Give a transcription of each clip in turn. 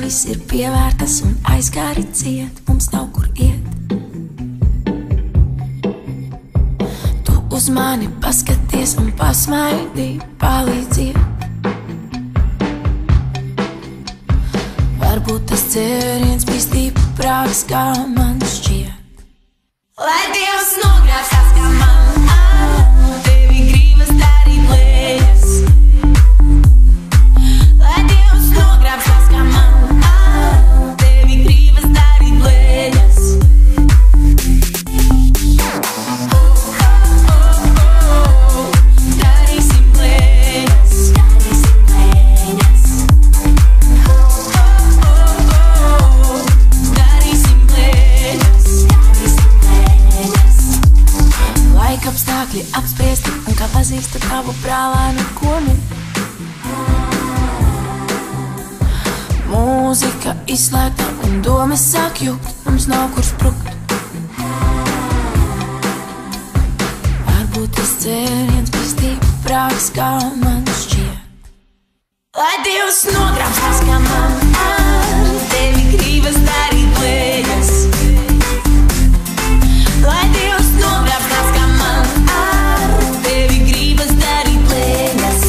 durvis ir pievērtas un aizgāri ciet, mums nav kur iet. Tu uz mani paskaties un pasmaidī, palīdziet. Varbūt tas dzēriens bija stiprāks, kā man šķiet. Lai Dievs nogrābs tas, kā man ar tevi gribas darīt lietas. Lai Dievs nogrābs tas, kā man ar tevi gribas darīt lietas. Darīsim lietas, darīsim lietas. Darīsim lietas, darīsim lietas. Laika apstākļi apspriesti un kā pazīstu tavu brālēnu koni. Mūzika izslēgta un domas sāk jukt, mums nav kur sprukt. Varbūt tas dzēriens bija stiprāks, kā man šķiet. Lai Dievs nogrābs tas, kā man ar tevi gribas darīt lietas. Lai Dievs nogrābs tas, kā man ar tevi gribas darīt lietas.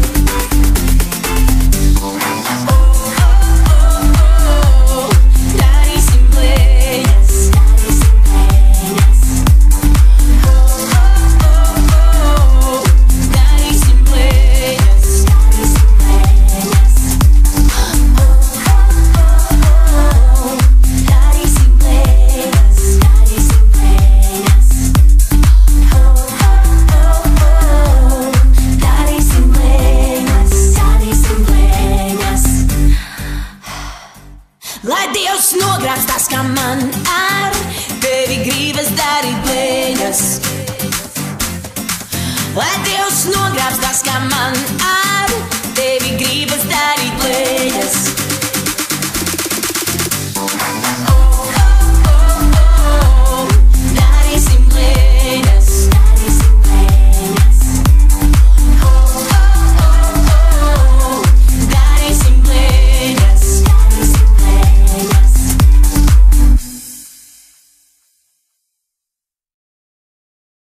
Darīsim lietas, darīsim lietas. Darīsim lietas, darīsim lietas. Darīsim lietas, darīsim lietas. Darīsim lietas, darīsim lietas. Lai Dievs nogrābs tas, kā man ar tevi gribas darīt lietas. Lai Dievs nogrābs tas, kā man ar tevi gribas darīt lietas.